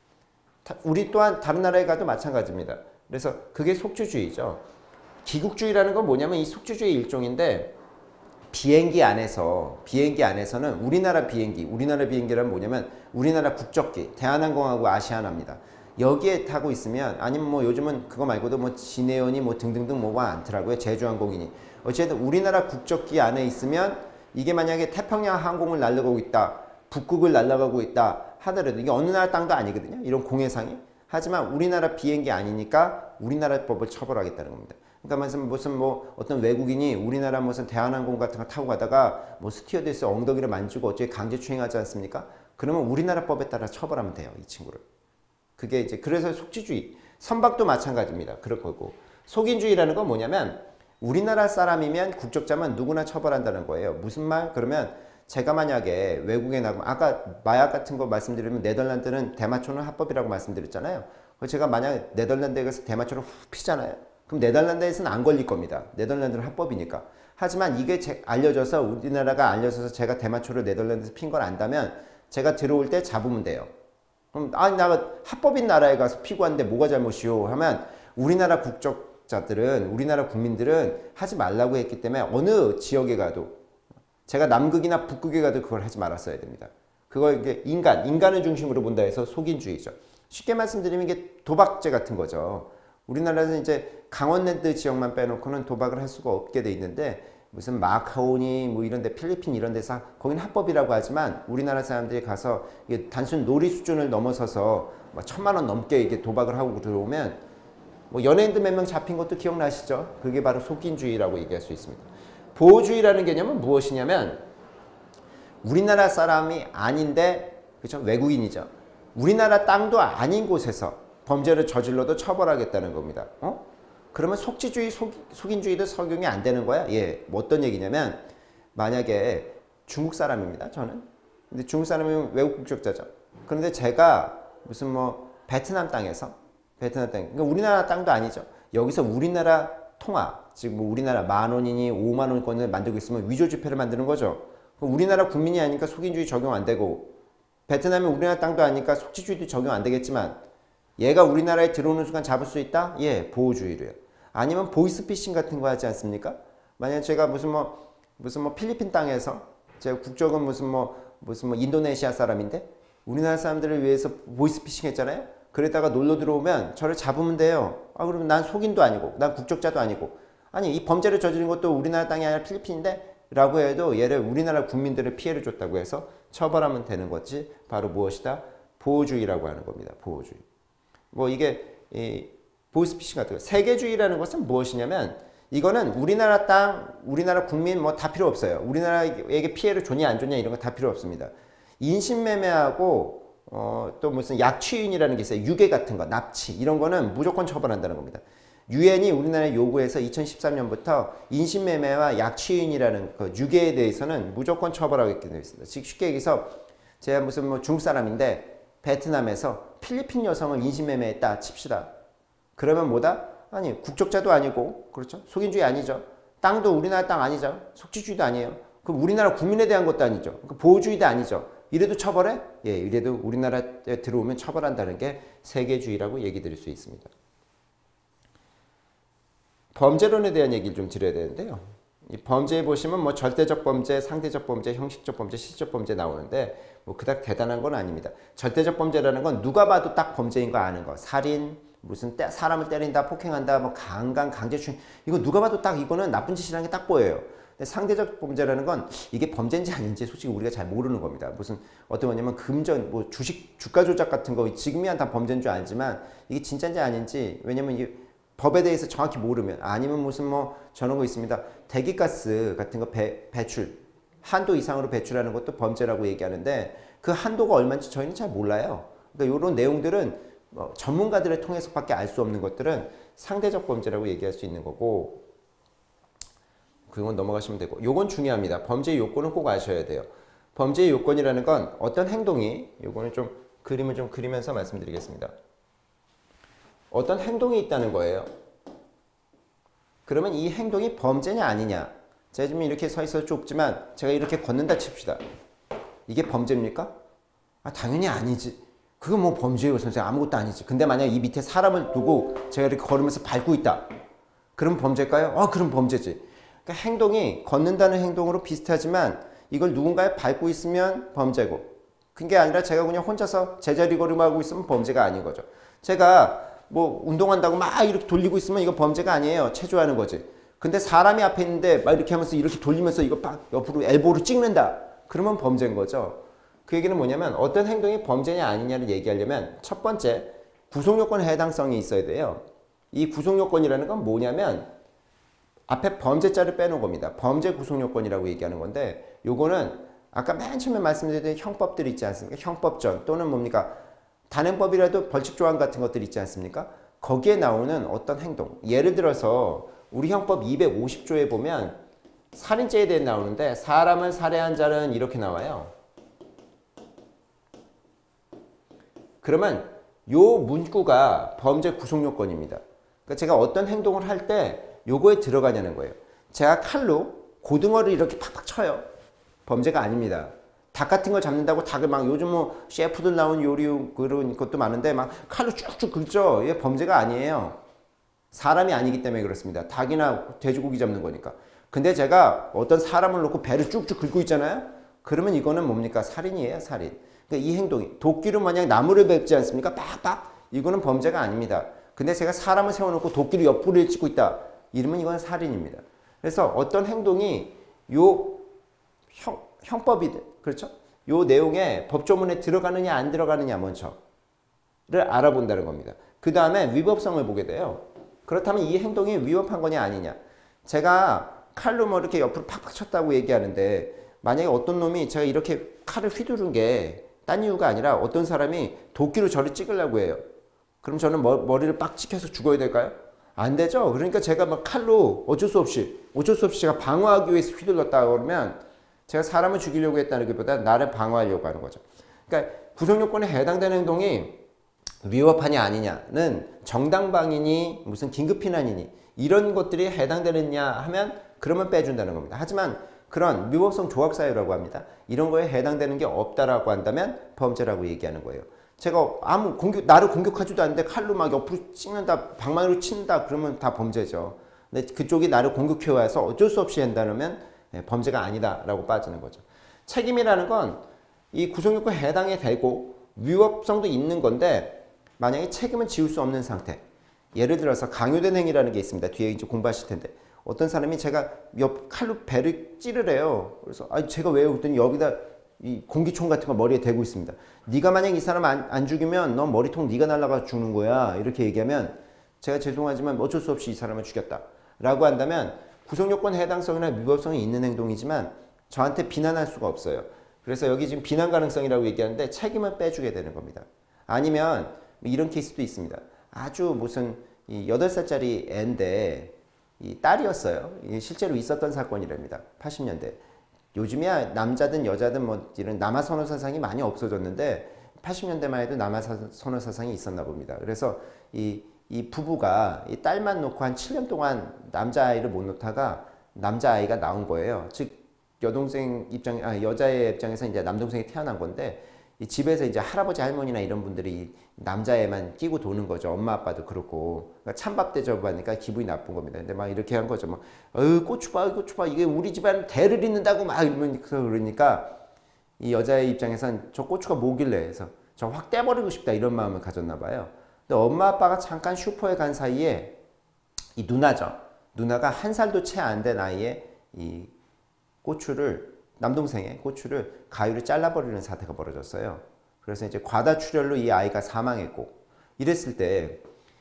우리 또한 다른 나라에 가도 마찬가지입니다. 그래서 그게 속주주의죠. 기국주의라는 건 뭐냐면 이 속주주의 일종인데 비행기 안에서 비행기 안에서는 우리나라 비행기 우리나라 비행기란 뭐냐면 우리나라 국적기 대한항공하고 아시아나입니다. 여기에 타고 있으면 아니면 뭐 요즘은 그거 말고도 뭐 진에어니 뭐 등등등 뭐가 많더라고요. 제주항공이니 어쨌든 우리나라 국적기 안에 있으면 이게 만약에 태평양 항공을 날아가고 있다 북극을 날아가고 있다 하더라도 이게 어느 나라 땅도 아니거든요. 이런 공해상이. 하지만 우리나라 비행기 아니니까 우리나라 법을 처벌하겠다는 겁니다. 그러니까 무슨 무슨 뭐 어떤 외국인이 우리나라 무슨 대한항공 같은 거 타고 가다가 뭐 스튜어디스 엉덩이를 만지고 어째 강제추행하지 않습니까? 그러면 우리나라 법에 따라 처벌하면 돼요, 이 친구를. 그게 이제 그래서 속지주의, 선박도 마찬가지입니다. 그럴 거고 속인주의라는 건 뭐냐면 우리나라 사람이면 국적자만 누구나 처벌한다는 거예요. 무슨 말? 그러면 제가 만약에 외국에 나가면 아까 마약 같은 거 말씀드리면 네덜란드는 대마초는 합법이라고 말씀드렸잖아요. 제가 만약에 네덜란드에 가서 대마초를 훅 피잖아요. 그럼 네덜란드에서는 안 걸릴 겁니다. 네덜란드는 합법이니까. 하지만 이게 제, 알려져서 우리나라가 알려져서 제가 대마초를 네덜란드에서 핀 걸 안다면 제가 들어올 때 잡으면 돼요. 그럼 아, 나 합법인 나라에 가서 피고 왔는데 뭐가 잘못이요? 하면 우리나라 국적자들은 우리나라 국민들은 하지 말라고 했기 때문에 어느 지역에 가도 제가 남극이나 북극에 가도 그걸 하지 말았어야 됩니다. 그거 이게 인간, 인간을 중심으로 본다 해서 속인주의죠. 쉽게 말씀드리면 이게 도박죄 같은 거죠. 우리나라에서 이제 강원랜드 지역만 빼놓고는 도박을 할 수가 없게 돼 있는데 무슨 마카오니 뭐 이런데 필리핀 이런 데서 거긴 합법이라고 하지만 우리나라 사람들이 가서 이게 단순 놀이 수준을 넘어서서 뭐 천만 원 넘게 이게 도박을 하고 들어오면 뭐 연예인들 몇 명 잡힌 것도 기억나시죠? 그게 바로 속인주의라고 얘기할 수 있습니다. 보호주의라는 개념은 무엇이냐면 우리나라 사람이 아닌데 그렇죠? 외국인이죠. 우리나라 땅도 아닌 곳에서 범죄를 저질러도 처벌하겠다는 겁니다. 어? 그러면 속지주의, 속, 속인주의도 적용이 안 되는 거야? 예, 뭐 어떤 얘기냐면 만약에 중국 사람입니다. 저는. 근데 중국 사람이면 외국 국적자죠. 그런데 제가 무슨 뭐 베트남 땅에서 베트남 땅, 그러니까 우리나라 땅도 아니죠. 여기서 우리나라 통화, 즉 뭐 우리나라 만 원이니 오만 원권을 만들고 있으면 위조지폐를 만드는 거죠. 우리나라 국민이 아니니까 속인주의 적용 안 되고 베트남이 우리나라 땅도 아니니까 속지주의도 적용 안 되겠지만 얘가 우리나라에 들어오는 순간 잡을 수 있다? 예, 보호주의로요. 아니면 보이스피싱 같은 거 하지 않습니까? 만약 제가 무슨 뭐 무슨 뭐 필리핀 땅에서 제가 국적은 무슨 뭐 무슨 뭐 인도네시아 사람인데 우리나라 사람들을 위해서 보이스피싱 했잖아요. 그러다가 놀러 들어오면 저를 잡으면 돼요. 아 그러면 난 속인도 아니고 난 국적자도 아니고 아니 이 범죄를 저지른 것도 우리나라 땅이 아니라 필리핀인데 라고 해도 얘를 우리나라 국민들을 피해를 줬다고 해서 처벌하면 되는 거지 바로 무엇이다? 보호주의라고 하는 겁니다. 보호주의. 뭐 이게 이 보이스피싱 같은 거. 세계주의라는 것은 무엇이냐면 이거는 우리나라 땅, 우리나라 국민 뭐 다 필요 없어요. 우리나라에게 피해를 줬냐 안 줬냐 이런 거 다 필요 없습니다. 인신매매하고 어, 또 무슨 약취인이라는 게 있어요. 유괴 같은 거, 납치 이런 거는 무조건 처벌한다는 겁니다. 유엔이 우리나라에 요구해서 이천십삼 년부터 인신매매와 약취인이라는 그 유괴에 대해서는 무조건 처벌하게 되어 있습니다. 즉 쉽게 얘기해서 제가 무슨 뭐 중국 사람인데 베트남에서 필리핀 여성을 인신매매했다 칩시다. 그러면 뭐다? 아니 국적자도 아니고 그렇죠? 속인주의 아니죠. 땅도 우리나라 땅 아니죠. 속지주의도 아니에요. 그럼 우리나라 국민에 대한 것도 아니죠. 그러니까 보호주의도 아니죠. 이래도 처벌해? 예, 이래도 우리나라에 들어오면 처벌한다는 게 세계주의라고 얘기 드릴 수 있습니다. 범죄론에 대한 얘기를 좀 드려야 되는데요. 이 범죄에 보시면 뭐 절대적 범죄, 상대적 범죄, 형식적 범죄, 실질적 범죄 나오는데 뭐 그닥 대단한 건 아닙니다. 절대적 범죄라는 건 누가 봐도 딱 범죄인 거 아는 거. 살인, 무슨 때, 사람을 때린다, 폭행한다, 뭐 강간, 강제추행 이거 누가 봐도 딱 이거는 나쁜 짓이라는 게 딱 보여요. 근데 상대적 범죄라는 건 이게 범죄인지 아닌지 솔직히 우리가 잘 모르는 겁니다. 무슨 어떤 거냐면 금전, 뭐 주식, 주가 조작 같은 거 지금이야 다 범죄인 줄 알지만 이게 진짜인지 아닌지 왜냐면 이게 법에 대해서 정확히 모르면 아니면 무슨 뭐 저런 거 있습니다. 대기가스 같은 거 배, 배출 한도 이상으로 배출하는 것도 범죄라고 얘기하는데 그 한도가 얼마인지 저희는 잘 몰라요. 그러니까 이런 내용들은 뭐 전문가들을 통해서밖에 알 수 없는 것들은 상대적 범죄라고 얘기할 수 있는 거고 그건 넘어가시면 되고 요건 중요합니다. 범죄 요건은 꼭 아셔야 돼요. 범죄 요건이라는 건 어떤 행동이 요거는 좀 그림을 좀 그리면서 말씀드리겠습니다. 어떤 행동이 있다는 거예요. 그러면 이 행동이 범죄냐 아니냐. 제가 지금 이렇게 서 있어서 좁지만 제가 이렇게 걷는다 칩시다. 이게 범죄입니까? 아 당연히 아니지. 그거 뭐 범죄예요 선생님. 아무것도 아니지. 근데 만약 이 밑에 사람을 두고 제가 이렇게 걸으면서 밟고 있다. 그럼 범죄일까요? 아 그럼 범죄지. 그러니까 행동이 걷는다는 행동으로 비슷하지만 이걸 누군가에 밟고 있으면 범죄고 그게 아니라 제가 그냥 혼자서 제자리 걸음하고 있으면 범죄가 아닌 거죠. 제가 뭐 운동한다고 막 이렇게 돌리고 있으면 이거 범죄가 아니에요. 체조하는 거지. 근데 사람이 앞에 있는데 막 이렇게 하면서 이렇게 돌리면서 이거 막 옆으로 엘보로 찍는다. 그러면 범죄인 거죠. 그 얘기는 뭐냐면 어떤 행동이 범죄냐 아니냐를 얘기하려면 첫 번째 구속요건의 해당성이 있어야 돼요. 이 구속요건이라는 건 뭐냐면 앞에 범죄자를 빼놓은 겁니다. 범죄 구속요건이라고 얘기하는 건데 요거는 아까 맨 처음에 말씀드린 형법들이 있지 않습니까? 형법전 또는 뭡니까? 단행법이라도 벌칙조항 같은 것들이 있지 않습니까? 거기에 나오는 어떤 행동 예를 들어서 우리 형법 이백오십 조에 보면 살인죄에 대해 나오는데 사람을 살해한 자는 이렇게 나와요. 그러면 요 문구가 범죄 구속요건입니다. 그러니까 제가 어떤 행동을 할 때 요거에 들어가냐는 거예요. 제가 칼로 고등어를 이렇게 팍팍 쳐요. 범죄가 아닙니다. 닭 같은 걸 잡는다고 닭을 막 요즘 뭐 셰프들 나온 요리 그런 것도 많은데 막 칼로 쭉쭉 긁죠. 이게 범죄가 아니에요. 사람이 아니기 때문에 그렇습니다. 닭이나 돼지고기 잡는 거니까. 근데 제가 어떤 사람을 놓고 배를 쭉쭉 긁고 있잖아요. 그러면 이거는 뭡니까? 살인이에요, 살인. 그러니까 이 행동이 도끼로 만약 나무를 뱉지 않습니까? 빡빡. 이거는 범죄가 아닙니다. 근데 제가 사람을 세워놓고 도끼를 옆구리에 찍고 있다. 이러면 이건 살인입니다. 그래서 어떤 행동이 요 형, 형법이 그렇죠? 요 내용에 법조문에 들어가느냐 안 들어가느냐 먼저를 알아본다는 겁니다. 그 다음에 위법성을 보게 돼요. 그렇다면 이 행동이 위법한 거냐 아니냐. 제가 칼로 뭐 이렇게 옆으로 팍팍 쳤다고 얘기하는데 만약에 어떤 놈이 제가 이렇게 칼을 휘두른 게 딴 이유가 아니라 어떤 사람이 도끼로 저를 찍으려고 해요. 그럼 저는 머, 머리를 빡 찍혀서 죽어야 될까요? 안 되죠. 그러니까 제가 막 칼로 어쩔 수 없이 어쩔 수 없이 제가 방어하기 위해서 휘둘렀다 그러면 제가 사람을 죽이려고 했다는 것보다 나를 방어하려고 하는 거죠. 그러니까 구속요건에 해당되는 행동이 위법하냐 아니냐는 정당방위니 무슨 긴급피난이니 이런 것들이 해당되느냐 하면 그러면 빼준다는 겁니다. 하지만 그런 위법성 조합사유라고 합니다. 이런 거에 해당되는 게 없다라고 한다면 범죄라고 얘기하는 거예요. 제가 아무 공격, 나를 공격하지도 않는데 칼로 막 옆으로 찍는다, 방망이로 친다 그러면 다 범죄죠. 근데 그쪽이 나를 공격해와서 어쩔 수 없이 한다면 범죄가 아니다라고 빠지는 거죠. 책임이라는 건 이 구속요건에 해당이 되고 위법성도 있는 건데 만약에 책임은 지울 수 없는 상태. 예를 들어서 강요된 행위라는 게 있습니다. 뒤에 이제 공부하실 텐데 어떤 사람이 제가 옆 칼로 배를 찌르래요. 그래서 아 제가 왜요? 그랬더니 여기다 이 공기총 같은 거 머리에 대고 있습니다. 네가 만약 이 사람 안, 안 죽이면 넌 머리통 네가 날아가 죽는 거야. 이렇게 얘기하면 제가 죄송하지만 어쩔 수 없이 이 사람을 죽였다. 라고 한다면 구속요건 해당성이나 위법성이 있는 행동이지만 저한테 비난할 수가 없어요. 그래서 여기 지금 비난 가능성이라고 얘기하는데 책임을 빼주게 되는 겁니다. 아니면 이런 케이스도 있습니다. 아주 무슨 이 여덟 살짜리 애인데 이 딸이었어요. 실제로 있었던 사건이랍니다. 팔십 년대. 요즘이야 남자든 여자든 뭐 이런 남아선호 사상이 많이 없어졌는데 팔십 년대만 해도 남아선호 사상이 있었나 봅니다. 그래서 이, 이 부부가 이 딸만 놓고 한 칠 년 동안 남자아이를 못 놓다가 남자아이가 나온 거예요. 즉 여동생 입장, 아 여자의 입장에서 이제 남동생이 태어난 건데 이 집에서 이제 할아버지 할머니나 이런 분들이 남자애만 끼고 도는 거죠. 엄마 아빠도 그렇고. 그러니까 찬밥 대접하니까 기분이 나쁜 겁니다. 근데 막 이렇게 한 거죠. 막, 어휴, 고추봐, 고추봐. 이게 우리 집안 대를 잇는다고 막 이러면서 그러니까 이 여자의 입장에선 저 고추가 뭐길래 해서 저 확 떼버리고 싶다 이런 마음을 가졌나 봐요. 근데 엄마 아빠가 잠깐 슈퍼에 간 사이에 이 누나죠. 누나가 한 살도 채 안 된 아이의 이 고추를 남동생의 고추를 가위로 잘라버리는 사태가 벌어졌어요. 그래서 이제 과다출혈로 이 아이가 사망했고 이랬을 때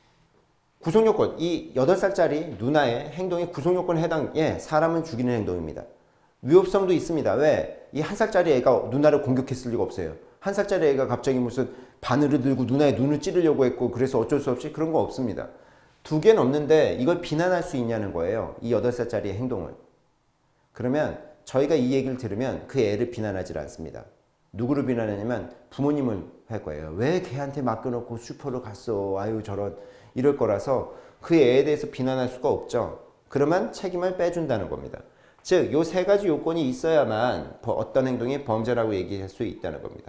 구속요건, 이 여덟 살짜리 누나의 행동이 구속요건에 해당해 사람은 죽이는 행동입니다. 위법성도 있습니다. 왜? 이 한 살짜리 애가 누나를 공격했을 리가 없어요. 한 살짜리 애가 갑자기 무슨 바늘을 들고 누나의 눈을 찌르려고 했고 그래서 어쩔 수 없이 그런 거 없습니다. 두 개는 없는데 이걸 비난할 수 있냐는 거예요. 이 여덟 살짜리의 행동을. 그러면 저희가 이 얘기를 들으면 그 애를 비난하지 않습니다. 누구를 비난하냐면 부모님을 할 거예요. 왜 걔한테 맡겨놓고 슈퍼를 갔어? 아유 저런 이럴 거라서 그 애에 대해서 비난할 수가 없죠. 그러면 책임을 빼준다는 겁니다. 즉, 요 세 가지 요건이 있어야만 어떤 행동이 범죄라고 얘기할 수 있다는 겁니다.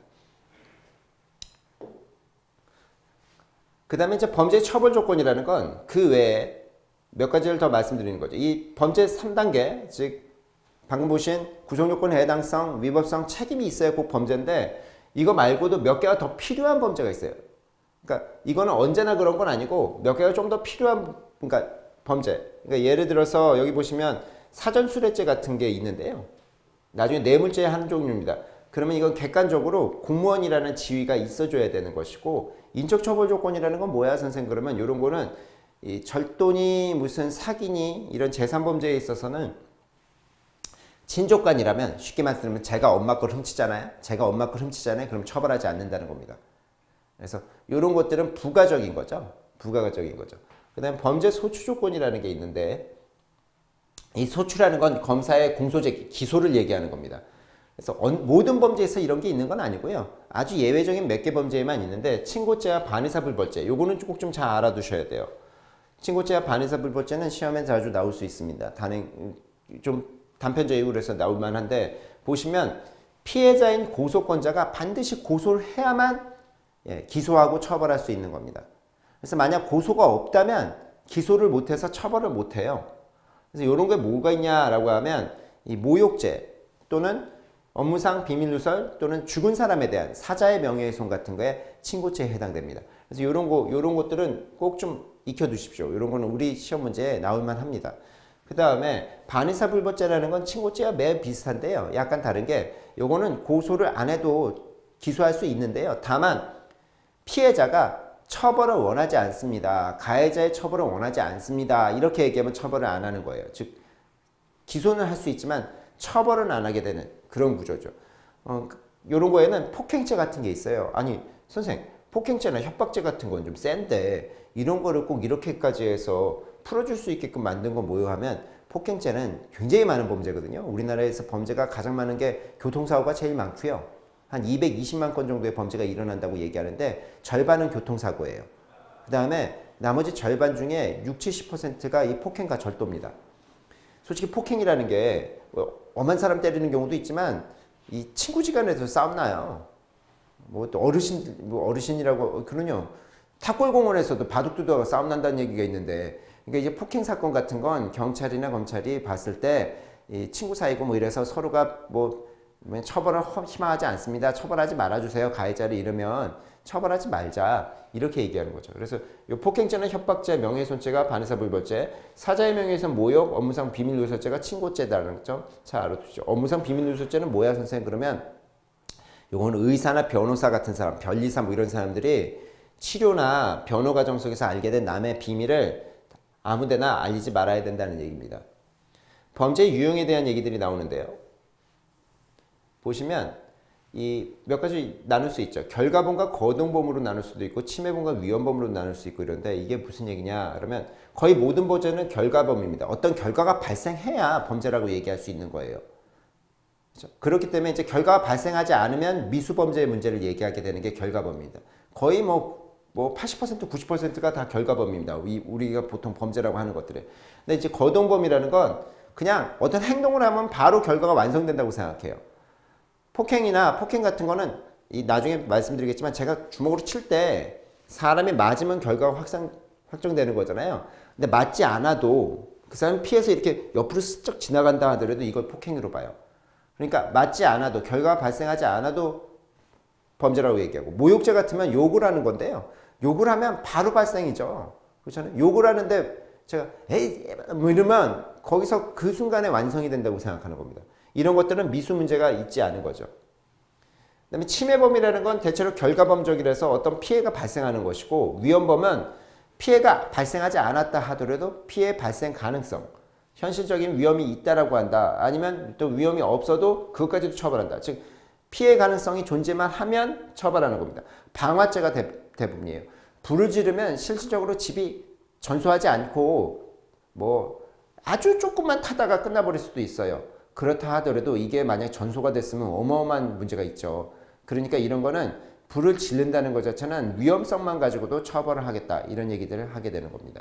그 다음에 이제 범죄 처벌 조건이라는 건 그 외에 몇 가지를 더 말씀드리는 거죠. 이 범죄 삼 단계, 즉 방금 보신 구속요건 해당성, 위법성, 책임이 있어야 꼭 범죄인데 이거 말고도 몇 개가 더 필요한 범죄가 있어요. 그러니까 이거는 언제나 그런 건 아니고 몇 개가 좀 더 필요한 그러니까 범죄. 그러니까 예를 들어서 여기 보시면 사전수뢰죄 같은 게 있는데요. 나중에 뇌물죄의 한 종류입니다. 그러면 이건 객관적으로 공무원이라는 지위가 있어줘야 되는 것이고 인적처벌 조건이라는 건 뭐야 선생님? 그러면 이런 거는 이 절도니 무슨 사기니 이런 재산범죄에 있어서는 친족간이라면 쉽게 말씀드리면 제가 엄마 걸 훔치잖아요. 제가 엄마 걸 훔치잖아요. 그럼 처벌하지 않는다는 겁니다. 그래서 이런 것들은 부가적인 거죠. 부가적인 거죠. 그 다음에 범죄 소추 조건이라는 게 있는데 이 소추라는 건 검사의 공소제 기소를 얘기하는 겁니다. 그래서 모든 범죄에서 이런 게 있는 건 아니고요. 아주 예외적인 몇 개 범죄에만 있는데 친고죄와 반의사불벌죄 요거는 꼭 좀 잘 알아두셔야 돼요. 친고죄와 반의사불벌죄는 시험에 자주 나올 수 있습니다. 단행 좀 단편적 이유로 해서 나올 만한데 보시면 피해자인 고소권자가 반드시 고소를 해야만 예, 기소하고 처벌할 수 있는 겁니다. 그래서 만약 고소가 없다면 기소를 못해서 처벌을 못해요. 그래서 이런 게 뭐가 있냐라고 하면 이 모욕죄 또는 업무상 비밀누설 또는 죽은 사람에 대한 사자의 명예훼손 같은 거에 친고죄에 해당됩니다. 그래서 이런 거 이런 것들은 꼭 좀 익혀두십시오. 이런 거는 우리 시험 문제에 나올만 합니다. 그 다음에 반의사불법죄라는 건 친고죄와 매우 비슷한데요. 약간 다른 게 요거는 고소를 안 해도 기소할 수 있는데요. 다만 피해자가 처벌을 원하지 않습니다. 가해자의 처벌을 원하지 않습니다. 이렇게 얘기하면 처벌을 안 하는 거예요. 즉 기소는 할 수 있지만 처벌은 안 하게 되는 그런 구조죠. 어, 이런 거에는 폭행죄 같은 게 있어요. 아니 선생 폭행죄나 협박죄 같은 건 좀 센데 이런 거를 꼭 이렇게까지 해서 풀어줄 수 있게끔 만든 건 뭐예요 하면 폭행죄는 굉장히 많은 범죄거든요. 우리나라에서 범죄가 가장 많은 게 교통사고가 제일 많고요. 한 이백이십만 건 정도의 범죄가 일어난다고 얘기하는데 절반은 교통사고예요. 그 다음에 나머지 절반 중에 육십, 칠십 퍼센트가 이 폭행과 절도입니다. 솔직히 폭행이라는 게 엄한 사람 때리는 경우도 있지만 이 친구지간에서 싸움 나요. 뭐 또 어르신, 뭐 어르신이라고 그러냐. 탑골공원에서도 바둑 두다가 싸움 난다는 얘기가 있는데 그러니까 이제 폭행 사건 같은 건 경찰이나 검찰이 봤을 때 이 친구 사이고 뭐 이래서 서로가 뭐 처벌을 희망하지 않습니다. 처벌하지 말아주세요. 가해자를 이러면 처벌하지 말자. 이렇게 얘기하는 거죠. 그래서 이 폭행죄는 협박죄, 명예훼손죄가 반의사불법죄, 사자의 명예훼손, 모욕, 업무상 비밀누설죄가 친고죄다라는 점 잘 알아두십시오. 업무상 비밀누설죄는 뭐야 선생님 그러면 요거는 의사나 변호사 같은 사람, 변리사 뭐 이런 사람들이 치료나 변호 과정 속에서 알게 된 남의 비밀을 아무데나 알리지 말아야 된다는 얘기입니다. 범죄 유형에 대한 얘기들이 나오는데요. 보시면 이 몇 가지 나눌 수 있죠. 결과범과 거동범으로 나눌 수도 있고 침해범과 위헌범으로 나눌 수 있고 이런데 이게 무슨 얘기냐 그러면 거의 모든 범죄는 결과범입니다. 어떤 결과가 발생해야 범죄라고 얘기할 수 있는 거예요. 그렇죠? 그렇기 때문에 이제 결과가 발생하지 않으면 미수범죄의 문제를 얘기하게 되는 게 결과범입니다. 거의 뭐, 뭐 팔십 퍼센트, 구십 퍼센트가 다 결과범입니다. 우리가 보통 범죄라고 하는 것들에. 근데 이제 거동범이라는 건 그냥 어떤 행동을 하면 바로 결과가 완성된다고 생각해요. 폭행이나 폭행 같은 거는 이 나중에 말씀드리겠지만 제가 주먹으로 칠 때 사람이 맞으면 결과가 확상, 확정되는 거잖아요. 근데 맞지 않아도 그 사람이 피해서 이렇게 옆으로 스쩍 지나간다 하더라도 이걸 폭행으로 봐요. 그러니까 맞지 않아도 결과가 발생하지 않아도 범죄라고 얘기하고 모욕죄 같으면 욕을 하는 건데요. 욕을 하면 바로 발생이죠. 그렇잖아요. 욕을 하는데 제가 에이 뭐 이러면 거기서 그 순간에 완성이 된다고 생각하는 겁니다. 이런 것들은 미수 문제가 있지 않은 거죠. 그 다음에 침해범이라는 건 대체로 결과범적이라서 어떤 피해가 발생하는 것이고 위헌범은 피해가 발생하지 않았다 하더라도 피해 발생 가능성, 현실적인 위험이 있다라고 한다. 아니면 또 위험이 없어도 그것까지도 처벌한다. 즉 피해 가능성이 존재만 하면 처벌하는 겁니다. 방화죄가 대, 대부분이에요. 불을 지르면 실질적으로 집이 전소하지 않고 뭐 아주 조금만 타다가 끝나버릴 수도 있어요. 그렇다 하더라도 이게 만약 전소가 됐으면 어마어마한 문제가 있죠. 그러니까 이런 거는 불을 지른다는 것 자체는 위험성만 가지고도 처벌을 하겠다. 이런 얘기들을 하게 되는 겁니다.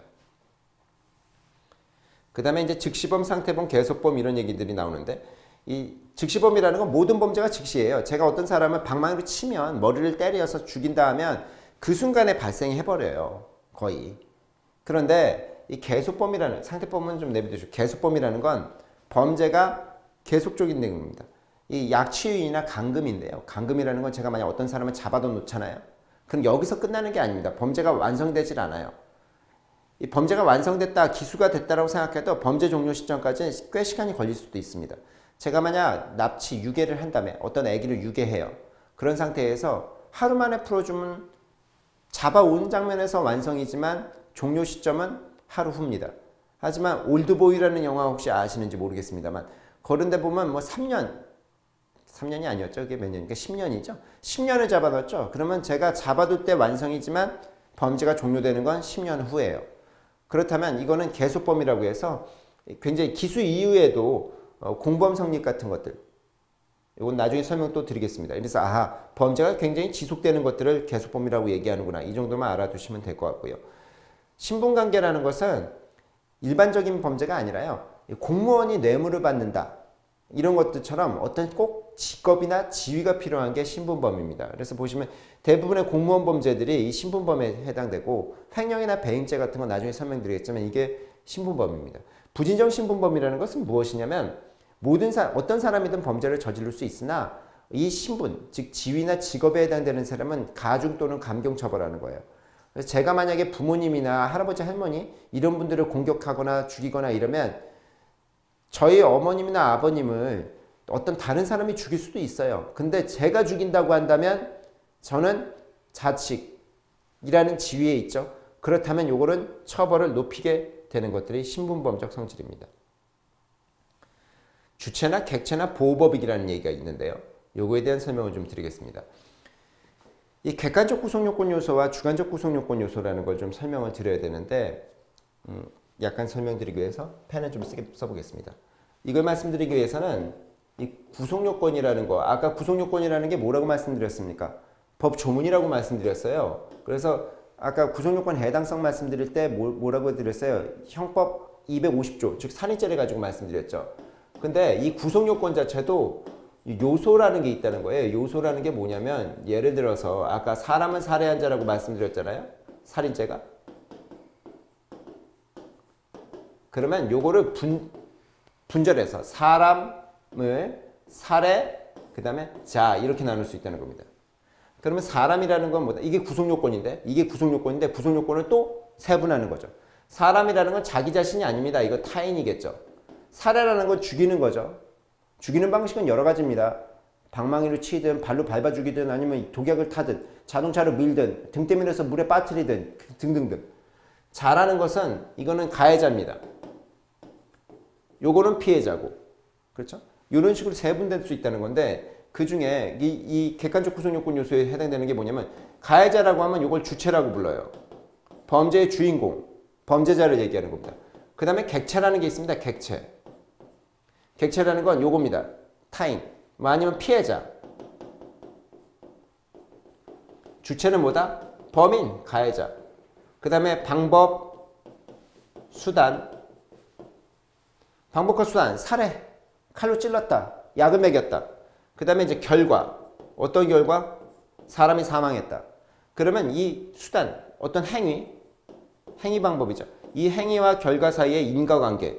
그 다음에 이제 즉시범, 상태범, 계속범 이런 얘기들이 나오는데 이 즉시범이라는 건 모든 범죄가 즉시예요. 제가 어떤 사람을 방망이로 치면 머리를 때려서 죽인다 하면 그 순간에 발생해버려요. 거의. 그런데 이 계속범이라는 상태범은 좀 내비두시고 계속범이라는 건 범죄가 계속적인 내용입니다. 이 약취유인이나 감금인데요. 감금이라는 건 제가 만약 어떤 사람을 잡아도 놓잖아요. 그럼 여기서 끝나는 게 아닙니다. 범죄가 완성되질 않아요. 이 범죄가 완성됐다, 기수가 됐다라고 생각해도 범죄 종료 시점까지 꽤 시간이 걸릴 수도 있습니다. 제가 만약 납치, 유괴를 한 다음에 어떤 아기를 유괴해요. 그런 상태에서 하루 만에 풀어주면 잡아온 장면에서 완성이지만 종료 시점은 하루 후입니다. 하지만 올드보이라는 영화 혹시 아시는지 모르겠습니다만 그런데 보면 뭐 삼 년, 삼 년이 아니었죠. 그게 몇 년이니까 십 년이죠. 십 년을 잡아뒀죠. 그러면 제가 잡아둘 때 완성이지만 범죄가 종료되는 건 십 년 후예요. 그렇다면 이거는 계속범이라고 해서 굉장히 기수 이후에도 공범 성립 같은 것들 이건 나중에 설명 또 드리겠습니다. 그래서 아하 범죄가 굉장히 지속되는 것들을 계속범이라고 얘기하는구나. 이 정도만 알아두시면 될 것 같고요. 신분관계라는 것은 일반적인 범죄가 아니라요. 공무원이 뇌물을 받는다. 이런 것들처럼 어떤 꼭 직업이나 지위가 필요한 게 신분범입니다. 그래서 보시면 대부분의 공무원 범죄들이 이 신분범에 해당되고 횡령이나 배임죄 같은 건 나중에 설명드리겠지만 이게 신분범입니다. 부진정 신분범이라는 것은 무엇이냐면 모든 사, 어떤 사람이든 범죄를 저지를 수 있으나 이 신분, 즉 지위나 직업에 해당되는 사람은 가중 또는 감경 처벌하는 거예요. 그래서 제가 만약에 부모님이나 할아버지 할머니 이런 분들을 공격하거나 죽이거나 이러면 저희 어머님이나 아버님을 어떤 다른 사람이 죽일 수도 있어요. 근데 제가 죽인다고 한다면 저는 자식이라는 지위에 있죠. 그렇다면 요거는 처벌을 높이게 되는 것들이 신분범적 성질입니다. 주체나 객체나 보호법익이라는 얘기가 있는데요. 요거에 대한 설명을 좀 드리겠습니다. 이 객관적 구성요건 요소와 주관적 구성요건 요소라는 걸 좀 설명을 드려야 되는데 음, 약간 설명드리기 위해서 펜을 좀 쓰게 써보겠습니다. 이걸 말씀드리기 위해서는 이 구성요건이라는 거, 아까 구성요건이라는 게 뭐라고 말씀드렸습니까? 법조문이라고 말씀드렸어요. 그래서 아까 구성요건 해당성 말씀드릴 때 뭐, 뭐라고 드렸어요? 형법 이백오십 조, 즉 살인죄를 가지고 말씀드렸죠. 근데 이 구성요건 자체도 요소라는 게 있다는 거예요. 요소라는 게 뭐냐면 예를 들어서 아까 사람은 살해한 자라고 말씀드렸잖아요. 살인죄가. 그러면 요거를 분, 분절해서 사람을 살해, 그 다음에 자 이렇게 나눌 수 있다는 겁니다. 그러면 사람이라는 건 뭐다? 이게 구성요건인데 이게 구성요건인데 구성요건을 또 세분하는 거죠. 사람이라는 건 자기 자신이 아닙니다. 이거 타인이겠죠. 살해라는 건 죽이는 거죠. 죽이는 방식은 여러 가지입니다. 방망이로 치든 발로 밟아 죽이든 아니면 독약을 타든 자동차로 밀든 등 때밀어서 물에 빠뜨리든 등등등. 자라는 것은 이거는 가해자입니다. 요거는 피해자고. 그렇죠? 이런 식으로 세분될 수 있다는 건데 그 중에 이, 이 객관적 구성요건 요소에 해당되는 게 뭐냐면 가해자라고 하면 이걸 주체라고 불러요. 범죄의 주인공, 범죄자를 얘기하는 겁니다. 그 다음에 객체라는 게 있습니다. 객체. 객체라는 건 요겁니다. 타인, 뭐 아니면 피해자. 주체는 뭐다? 범인, 가해자. 그 다음에 방법, 수단. 방법과 수단, 살해, 칼로 찔렀다, 약을 먹였다. 그 다음에 이제 결과, 어떤 결과? 사람이 사망했다. 그러면 이 수단, 어떤 행위, 행위 방법이죠. 이 행위와 결과 사이의 인과관계.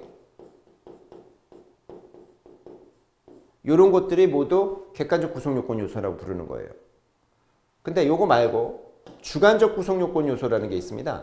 이런 것들이 모두 객관적 구성요건 요소라고 부르는 거예요. 근데 요거 말고 주관적 구성요건 요소라는 게 있습니다.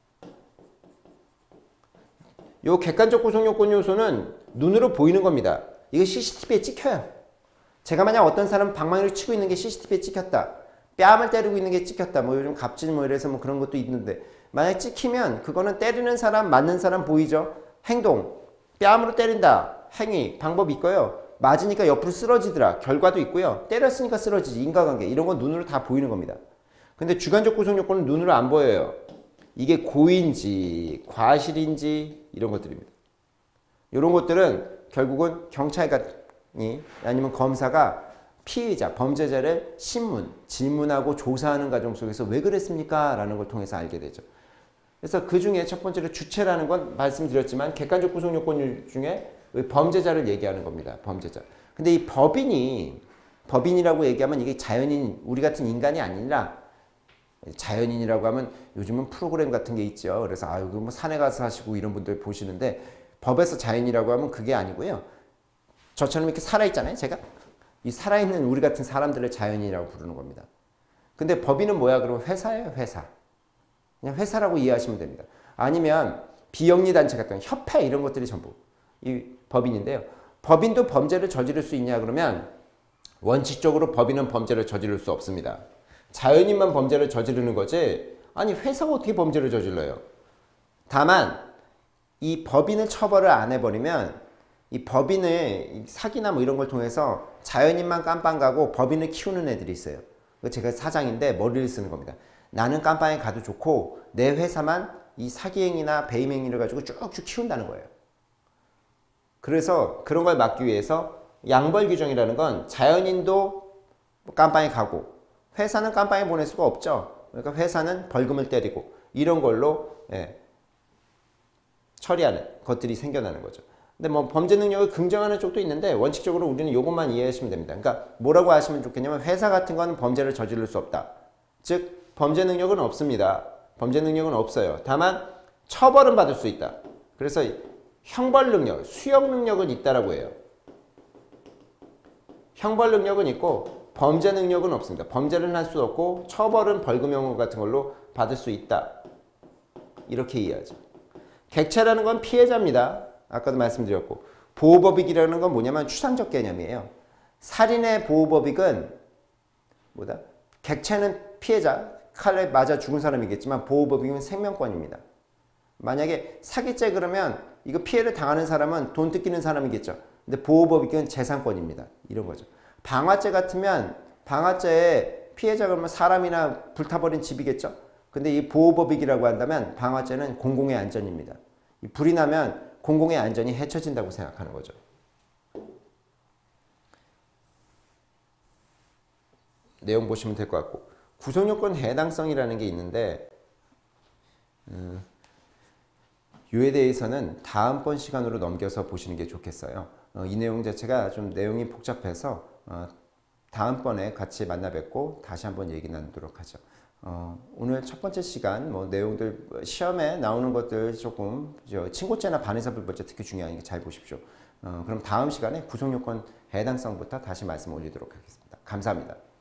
요 객관적 구성요건 요소는 눈으로 보이는 겁니다. 이거 씨씨티비에 찍혀요. 제가 만약 어떤 사람 방망이를 치고 있는 게 씨씨티비에 찍혔다. 뺨을 때리고 있는 게 찍혔다. 뭐 요즘 갑질 뭐 이래서 뭐 그런 것도 있는데 만약 찍히면 그거는 때리는 사람, 맞는 사람 보이죠? 행동, 뺨으로 때린다. 행위, 방법이 있고요. 맞으니까 옆으로 쓰러지더라. 결과도 있고요. 때렸으니까 쓰러지지. 인과관계. 이런 건 눈으로 다 보이는 겁니다. 근데 주관적 구성요건은 눈으로 안 보여요. 이게 고의인지 과실인지 이런 것들입니다. 이런 것들은 결국은 경찰관이 아니면 검사가 피의자, 범죄자를 신문, 질문하고 조사하는 과정 속에서 왜 그랬습니까? 라는 걸 통해서 알게 되죠. 그래서 그 중에 첫 번째로 주체라는 건 말씀드렸지만 객관적 구성요건 중에 범죄자를 얘기하는 겁니다. 범죄자. 근데 이 법인이 법인이라고 얘기하면 이게 자연인, 우리 같은 인간이 아니라 자연인이라고 하면 요즘은 프로그램 같은 게 있죠. 그래서 아유 뭐 산에 가서 하시고 이런 분들 보시는데 법에서 자연이라고 하면 그게 아니고요. 저처럼 이렇게 살아있잖아요. 제가 이 살아있는 우리 같은 사람들을 자연인이라고 부르는 겁니다. 근데 법인은 뭐야? 그러면 회사예요. 회사. 그냥 회사라고 이해하시면 됩니다. 아니면 비영리단체 같은 협회 이런 것들이 전부 이 법인인데요. 법인도 범죄를 저지를 수 있냐 그러면 원칙적으로 법인은 범죄를 저지를 수 없습니다. 자연인만 범죄를 저지르는 거지 아니 회사가 어떻게 범죄를 저질러요? 다만 이 법인을 처벌을 안 해버리면 이 법인을 사기나 뭐 이런 걸 통해서 자연인만 깜빵 가고 법인을 키우는 애들이 있어요. 제가 사장인데 머리를 쓰는 겁니다. 나는 깜빵에 가도 좋고 내 회사만 이 사기행위나 배임행위를 가지고 쭉쭉 키운다는 거예요. 그래서 그런 걸 막기 위해서 양벌 규정이라는 건 자연인도 깜빵에 가고 회사는 깜빵에 보낼 수가 없죠. 그러니까 회사는 벌금을 때리고 이런 걸로 예, 처리하는 것들이 생겨나는 거죠. 근데 뭐 범죄 능력을 긍정하는 쪽도 있는데 원칙적으로 우리는 이것만 이해하시면 됩니다. 그러니까 뭐라고 하시면 좋겠냐면 회사 같은 건 범죄를 저지를 수 없다. 즉 범죄 능력은 없습니다. 범죄 능력은 없어요. 다만 처벌은 받을 수 있다. 그래서 형벌 능력, 수용 능력은 있다라고 해요. 형벌 능력은 있고 범죄 능력은 없습니다. 범죄는 할 수 없고 처벌은 벌금형 같은 걸로 받을 수 있다. 이렇게 이해하죠. 객체라는 건 피해자입니다. 아까도 말씀드렸고 보호법익이라는 건 뭐냐면 추상적 개념이에요. 살인의 보호법익은 뭐다? 객체는 피해자, 칼에 맞아 죽은 사람이겠지만 보호법익은 생명권입니다. 만약에 사기죄 그러면 이거 피해를 당하는 사람은 돈 뜯기는 사람이겠죠. 근데 보호법익은 재산권입니다. 이런 거죠. 방화죄 같으면 방화죄에 피해자 그러면 사람이나 불타버린 집이겠죠. 근데 이 보호법익이라고 한다면 방화죄는 공공의 안전입니다. 이 불이 나면 공공의 안전이 해쳐진다고 생각하는 거죠. 내용 보시면 될 것 같고 구속요건 해당성이라는 게 있는데 음, 이에 대해서는 다음번 시간으로 넘겨서 보시는 게 좋겠어요. 어, 이 내용 자체가 좀 내용이 복잡해서 어, 다음번에 같이 만나 뵙고 다시 한번 얘기 나누도록 하죠. 어, 오늘 첫 번째 시간 뭐 내용들 시험에 나오는 것들 조금 저 친고죄나 반의사불벌죄 특히 중요하니까 잘 보십시오. 어, 그럼 다음 시간에 구속요건 해당성부터 다시 말씀 올리도록 하겠습니다. 감사합니다.